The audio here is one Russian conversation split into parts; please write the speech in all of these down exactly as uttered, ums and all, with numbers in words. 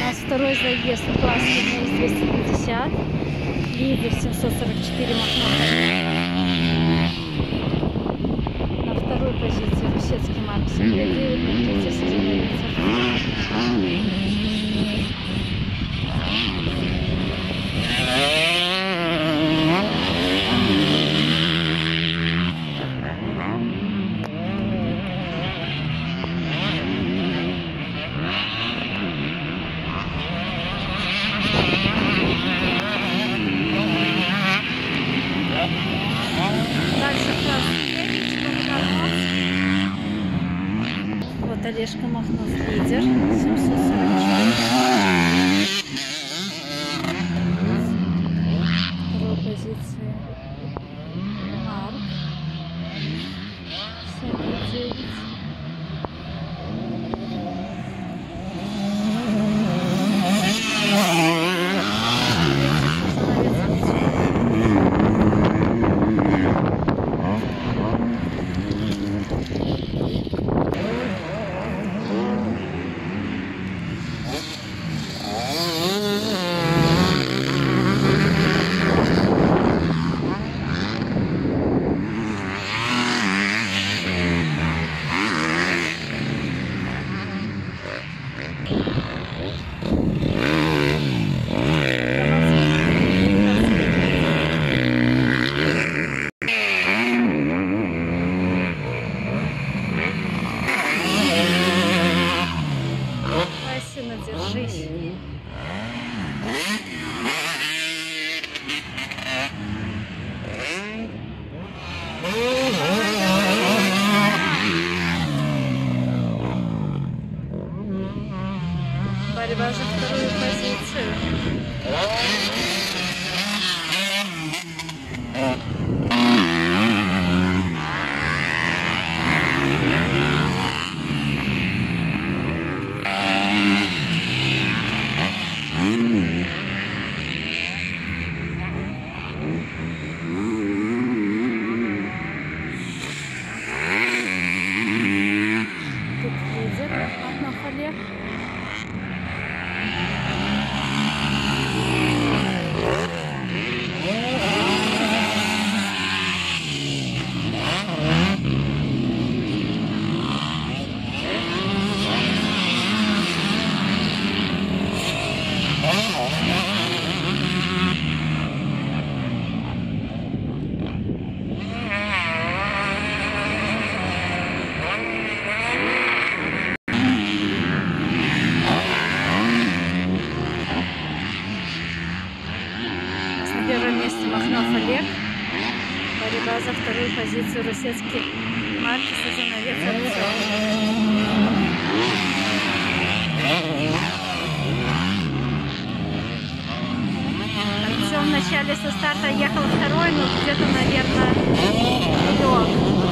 нас второй заезд в классе двести пятьдесят. Лидер семьсот сорок четыре Махно. На второй позиции Русецкий Марк семьдесят девять, на третьей Сазановец. Вот Олежка Махнов лидер семьсот сорок четыре. Второй позиции Марк семьдесят девять. Держись. Борьба за вторую позицию. На первом месте Махнов Олег. Борьба за вторую позицию Русецкий Марк, Сазановец Артем. Артем в начале со старта ехал второй, но где-то, наверное, лег.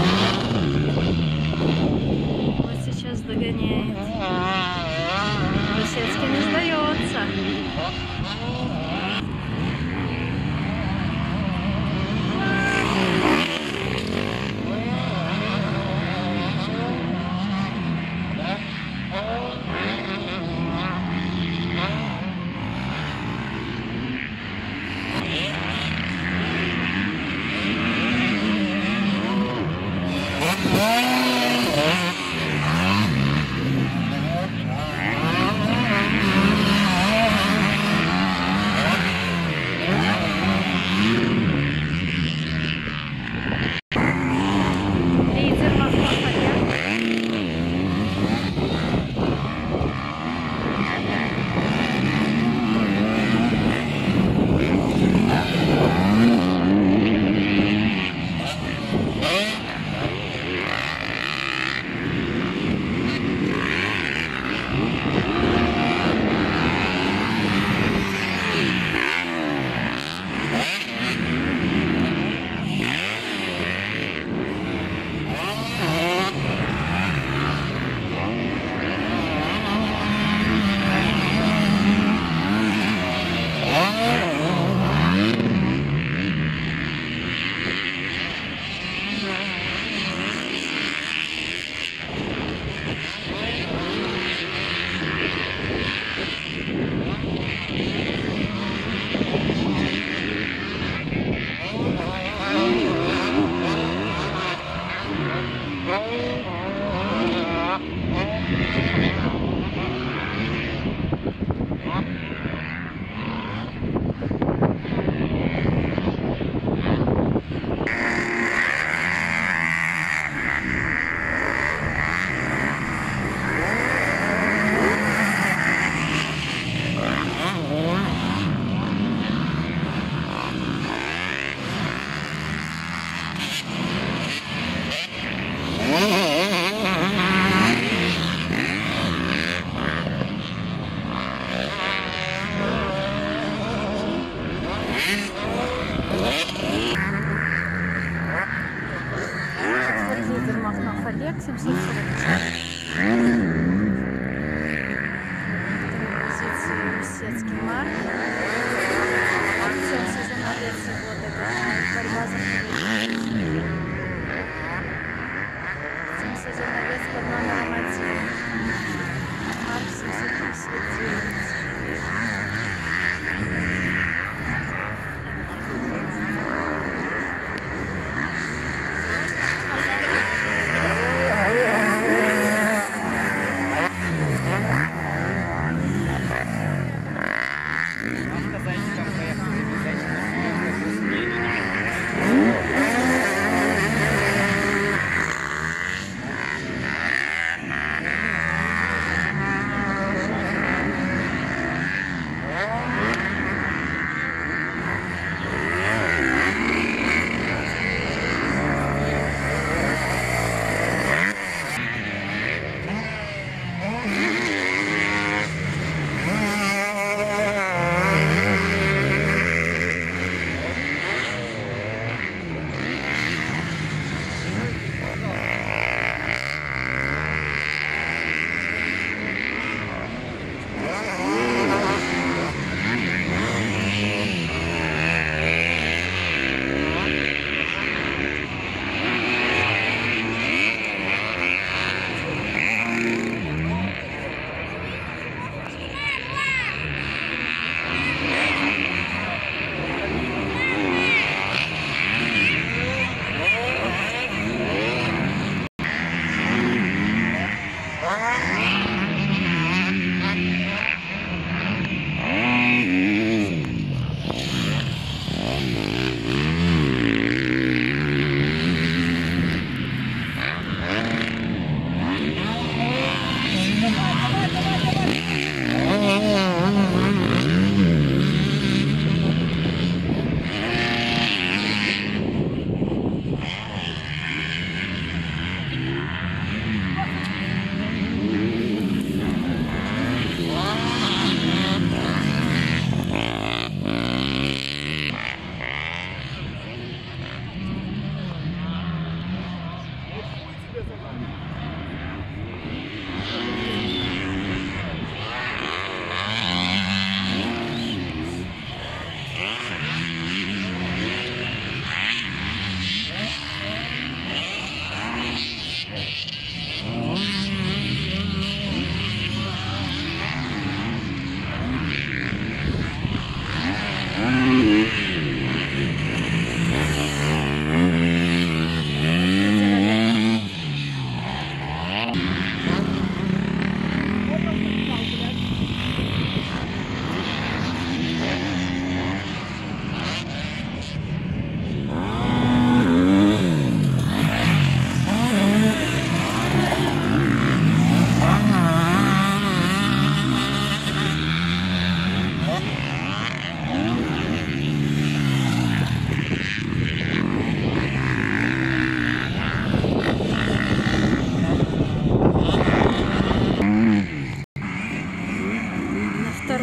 Вот сейчас догоняет. Русецкий не сдается.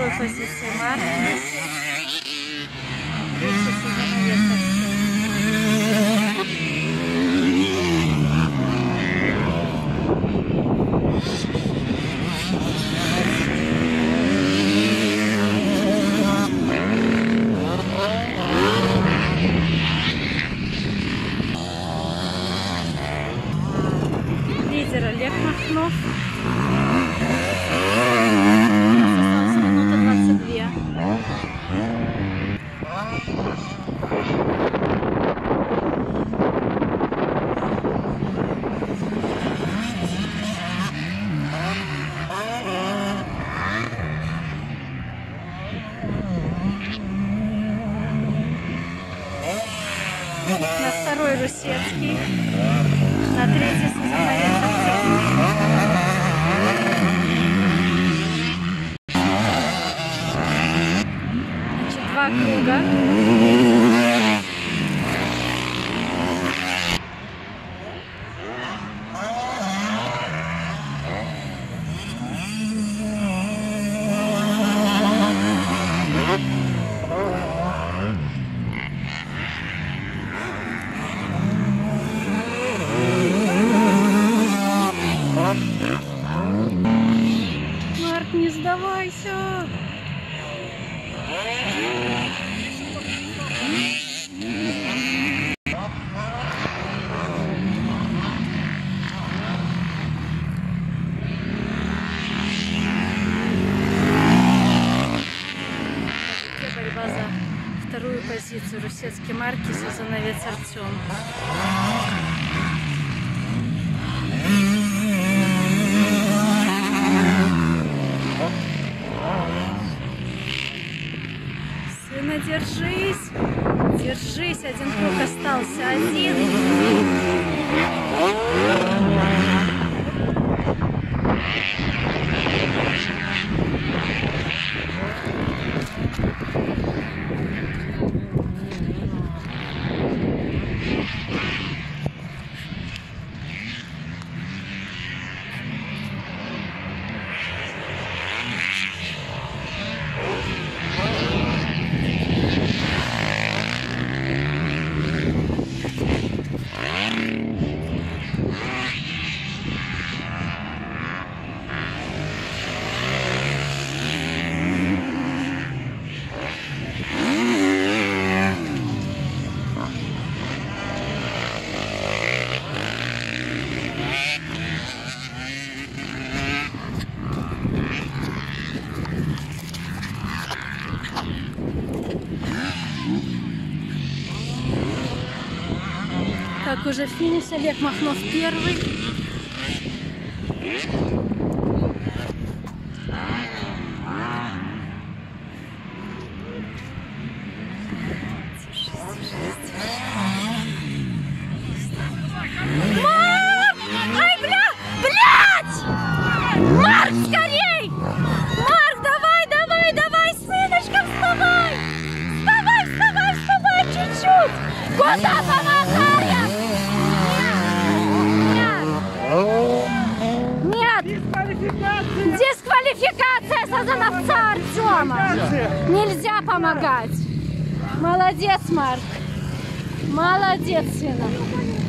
второй позиции Марк. Третий Сазановец Артем. Лидер Олег Махнов. Осталась минута двадцать две. На второй Русецкий, на третий Сазановец Артем. Значит, два круга. Марк, не сдавайся! Борьба за вторую позицию. Русецкий Марк и Сазановец Артем. Сына, держись! Держись! Один круг остался. Один! Так, уже финиш. Олег Махнов первый. Марк! Ай, бля! Блядь! Марк, скорей! Марк, давай, давай, давай, сыночка, вставай! Вставай, вставай, вставай, чуть-чуть! Куда помогаешь? Нет! Нет! Дисквалификация Сазановца Артема! Нельзя помогать! Молодец, Марк! Молодец, сына!